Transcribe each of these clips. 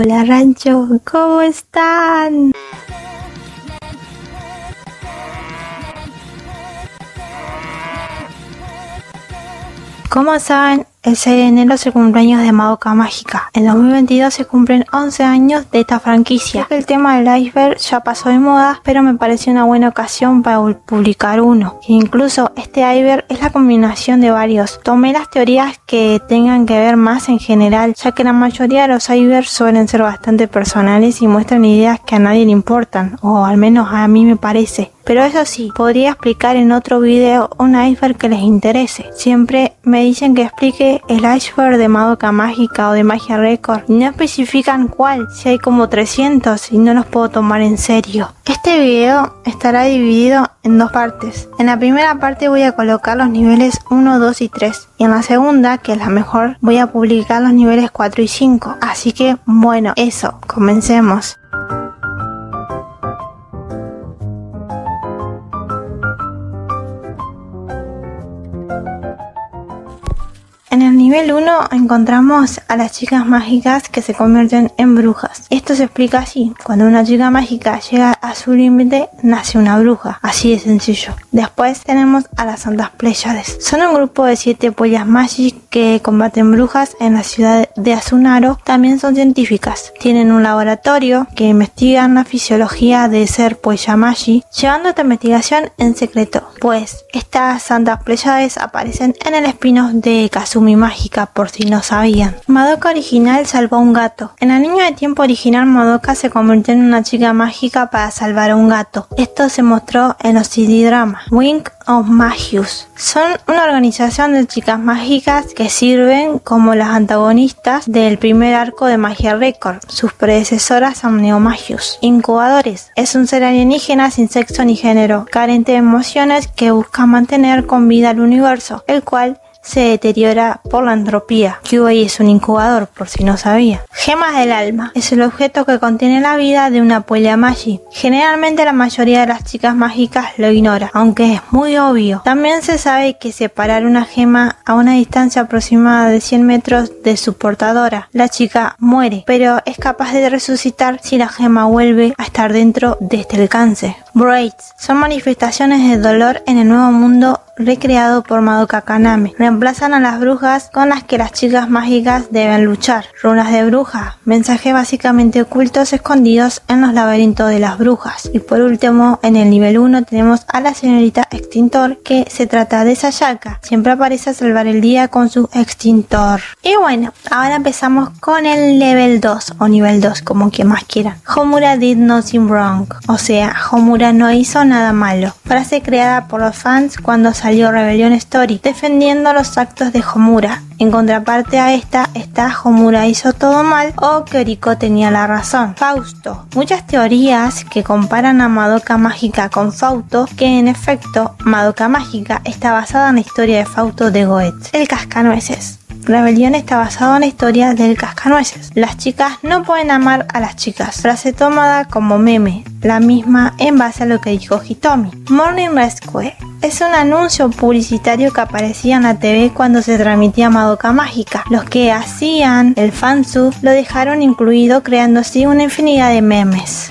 Hola rancho, ¿cómo están? Como saben, el 6 de enero es el cumpleaños de Madoka Mágica. En 2022 se cumplen 11 años de esta franquicia. El tema del iceberg ya pasó de moda, pero me pareció una buena ocasión para publicar uno. E incluso este iceberg es la combinación de varios. Tomé las teorías que tengan que ver más en general, ya que la mayoría de los icebergs suelen ser bastante personales y muestran ideas que a nadie le importan, o al menos a mí me parece. Pero eso sí, podría explicar en otro video un iceberg que les interese. Siempre me dicen que explique el iceberg de Madoka Mágica o de Magia Record. No especifican cuál, si hay como 300 y no los puedo tomar en serio. Este video estará dividido en dos partes. En la primera parte voy a colocar los niveles 1, 2 y 3. Y en la segunda, que es la mejor, voy a publicar los niveles 4 y 5. Así que, bueno, eso, comencemos. En el nivel 1 encontramos a las chicas mágicas que se convierten en brujas. Esto se explica así: cuando una chica mágica llega a su límite, nace una bruja. Así de sencillo. Después tenemos a las Santas Pléyades. Son un grupo de 7 pollas magic que combaten brujas en la ciudad de Asunaro. También son científicas. Tienen un laboratorio que investigan la fisiología de ser polla magi, llevando esta investigación en secreto, pues estas Santas Pléyades aparecen en el spin-off de Kazumi Mágica, por si no sabían. Madoka original salvó a un gato. En la línea de tiempo original, Madoka se convirtió en una chica mágica para salvar a un gato. Esto se mostró en los CD-dramas Wing of Magius. Son una organización de chicas mágicas que sirven como las antagonistas del primer arco de Magia Record. Sus predecesoras son Neomagius. Incubadores. Es un ser alienígena sin sexo ni género, carente de emociones, que busca mantener con vida al universo, el cual se deteriora por la entropía. QA es un incubador, por si no sabía. Gemas del alma. Es el objeto que contiene la vida de una polla magi. Generalmente la mayoría de las chicas mágicas lo ignora, aunque es muy obvio. También se sabe que separar una gema a una distancia aproximada de 100 metros de su portadora, la chica muere, pero es capaz de resucitar si la gema vuelve a estar dentro de este alcance. Braids. Son manifestaciones de dolor en el nuevo mundo recreado por Madoka Kaname. Reemplazan a las brujas con las que las chicas mágicas deben luchar. Runas de bruja. Mensajes básicamente ocultos escondidos en los laberintos de las brujas. Y por último, en el nivel 1 tenemos a la señorita extintor, que se trata de Sayaka. Siempre aparece a salvar el día con su extintor. Y bueno, ahora empezamos con el level 2 o nivel 2, como que más quieran. Homura did nothing wrong. O sea, Homura no hizo nada malo. Frase creada por los fans cuando salió Rebellion Story, defendiendo los actos de Homura. En contraparte a esta está Homura hizo todo mal o que Oriko tenía la razón. Fausto. Muchas teorías que comparan a Madoka Mágica con Fausto, que en efecto Madoka Mágica está basada en la historia de Fausto de Goethe. El cascanueces. Rebelión está basado en la historia del cascanueces. Las chicas no pueden amar a las chicas. Frase tomada como meme, la misma en base a lo que dijo Hitomi. Morning Rescue. Es un anuncio publicitario que aparecía en la TV cuando se transmitía Madoka Mágica. Los que hacían el fansub lo dejaron incluido, creando así una infinidad de memes.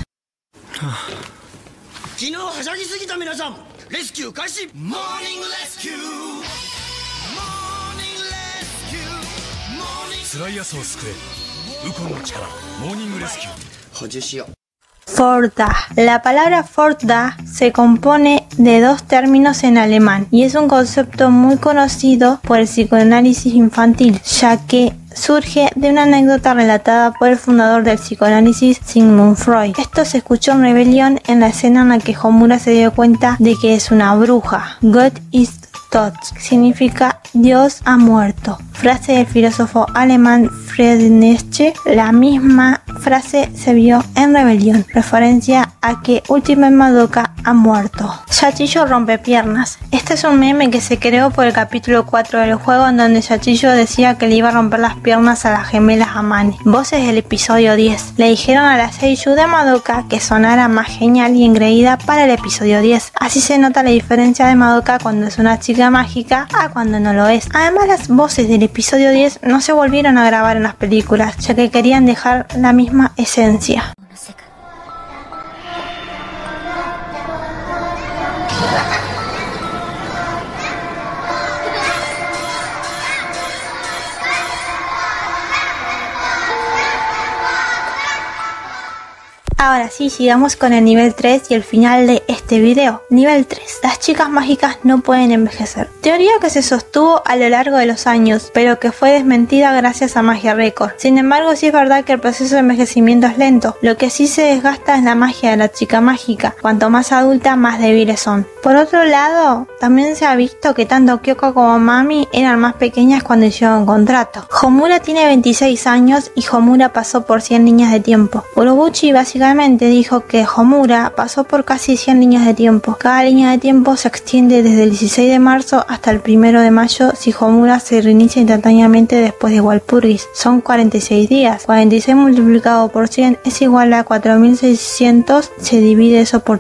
Forda. La palabra Forda se compone de dos términos en alemán y es un concepto muy conocido por el psicoanálisis infantil, ya que surge de una anécdota relatada por el fundador del psicoanálisis, Sigmund Freud. Esto se escuchó en Rebelión en la escena en la que Homura se dio cuenta de que es una bruja. God is tot significa Dios ha muerto. Frase del filósofo alemán Friedrich Nietzsche. La misma frase se vio en Rebelión, referencia a que Ultimate Madoka ha muerto. Yachiyo rompe piernas. Este es un meme que se creó por el capítulo 4 del juego, en donde Yachiyo decía que le iba a romper las piernas a las gemelas Amane. Voces del episodio 10. Le dijeron a la seiyuu de Madoka que sonara más genial y engreída para el episodio 10. Así se nota la diferencia de Madoka cuando es una chica mágica a cuando no lo es. Además, las voces del episodio 10 no se volvieron a grabar en las películas, ya que querían dejar la misma esencia. Ahora sí, sigamos con el nivel 3 y el final de este video. Nivel 3. Las chicas mágicas no pueden envejecer. Teoría que se sostuvo a lo largo de los años, pero que fue desmentida gracias a Magia Record. Sin embargo, sí es verdad que el proceso de envejecimiento es lento. Lo que sí se desgasta es la magia de la chica mágica. Cuanto más adulta, más débiles son. Por otro lado, también se ha visto que tanto Kyoko como Mami eran más pequeñas cuando hicieron contrato. Homura tiene 26 años y Homura pasó por 100 líneas de tiempo. Urobuchi básicamente dijo que Homura pasó por casi 100 líneas de tiempo. Cada línea de tiempo se extiende desde el 16 de marzo hasta el 1 de mayo si Homura se reinicia instantáneamente después de Walpurgis. Son 46 días. 46 multiplicado por 100 es igual a 4600. Se divide eso por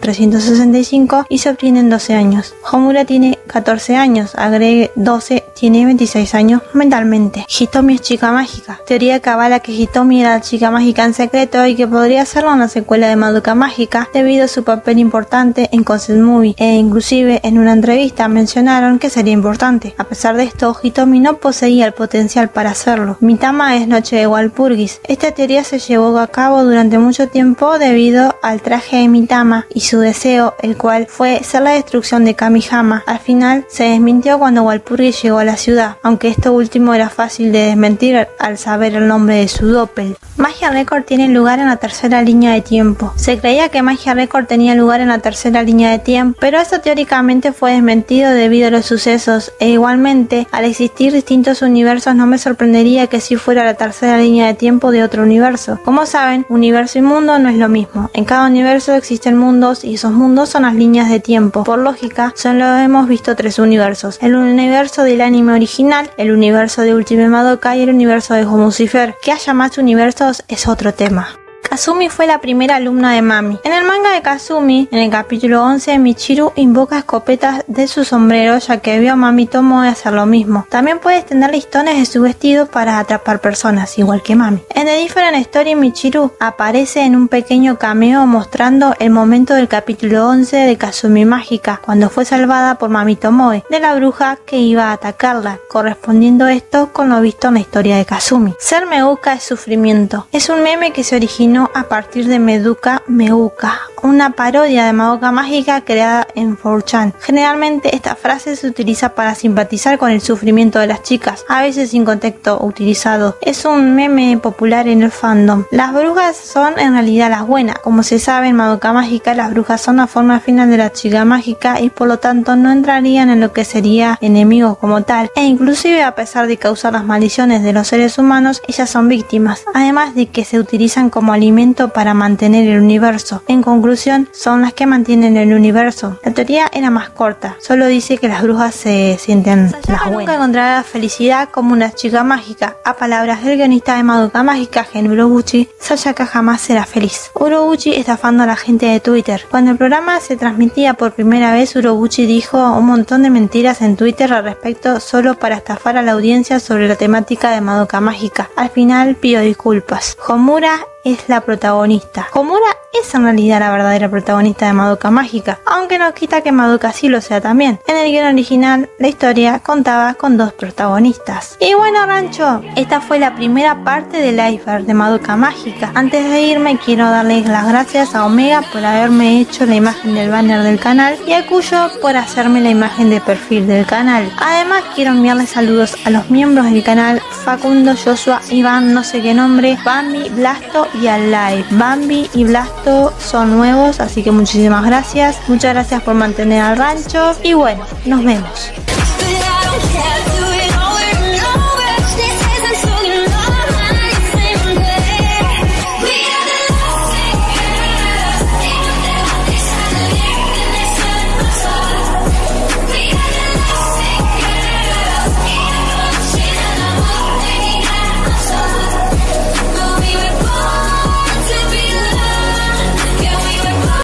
365 y se obtienen 12 años. Homura tiene 14 años. Agregue 12, tiene 26 años mentalmente. Hitomi es chica mágica. Teoría que avala que Hitomi era chica mágica en secreto y que podría serlo en la secuela de Madoka Mágica debido a su papel importante en Concept Movie, e inclusive en una entrevista mencionaron que sería importante. A pesar de esto, Hitomi no poseía el potencial para hacerlo. Mitama es Noche de Walpurgis. Esta teoría se llevó a cabo durante mucho tiempo debido al traje de Mitama y su deseo, el cual fue ser la destrucción de Kamihama. Al final se desmintió cuando Walpurgis llegó a la ciudad, aunque esto último era fácil de desmentir al saber el nombre de su doppel. Magia Record tiene lugar en la tercera línea de tiempo. Se creía que Magia Record tenía lugar en la tercera línea de tiempo, pero esto teóricamente fue desmentido debido a los sucesos, e igualmente, al existir distintos universos, no me sorprendería que sí fuera la tercera línea de tiempo de otro universo. Como saben, universo y mundo no es lo mismo. En cada universo existen mundos y esos mundos son las líneas de tiempo. Por lógica, solo hemos visto 3 universos: el universo del anime original, el universo de Ultimate Madoka y el universo de Homocifer. Que haya más universos es otro tema. Kazumi fue la primera alumna de Mami. En el manga de Kazumi, en el capítulo 11, Michiru invoca escopetas de su sombrero ya que vio a Mami Tomoe hacer lo mismo. También puede extender listones de su vestido para atrapar personas, igual que Mami. En The Different Story, Michiru aparece en un pequeño cameo mostrando el momento del capítulo 11 de Kazumi Mágica, cuando fue salvada por Mami Tomoe, de la bruja que iba a atacarla, correspondiendo esto con lo visto en la historia de Kazumi. Ser Meuka es sufrimiento. Es un meme que se originó a partir de Meduka Meuka, una parodia de Madoka Mágica creada en 4chan. Generalmente esta frase se utiliza para simpatizar con el sufrimiento de las chicas, a veces sin contexto utilizado. Es un meme popular en el fandom. Las brujas son en realidad las buenas. Como se sabe en Madoka Mágica, las brujas son la forma final de la chica mágica y por lo tanto no entrarían en lo que sería enemigos como tal, e inclusive a pesar de causar las maldiciones de los seres humanos, ellas son víctimas, además de que se utilizan como alimento para mantener el universo. En conclusión, son las que mantienen el universo. La teoría era más corta, solo dice que las brujas se sienten las buenas. Nunca encontrará la felicidad como una chica mágica. A palabras del guionista de Madoka Mágica, Gen Urobuchi, Sayaka jamás será feliz. Urobuchi estafando a la gente de Twitter. Cuando el programa se transmitía por primera vez, Urobuchi dijo un montón de mentiras en Twitter al respecto solo para estafar a la audiencia sobre la temática de Madoka Mágica. Al final pidió disculpas. Homura es la protagonista. Homura es en realidad la verdadera protagonista de Madoka Mágica, aunque no quita que Madoka sí lo sea también. En el guion original, la historia contaba con 2 protagonistas. Y bueno, rancho, esta fue la primera parte del iceberg de Madoka Mágica. Antes de irme, quiero darles las gracias a Omega por haberme hecho la imagen del banner del canal y a Cuyo por hacerme la imagen de perfil del canal. Además, quiero enviarles saludos a los miembros del canal: Facundo, Joshua, Iván, no sé qué nombre, Bambi, Blasto y al live. Bambi y Blasto son nuevos, así que muchísimas gracias. Muchas gracias por mantener al rancho y bueno, nos vemos.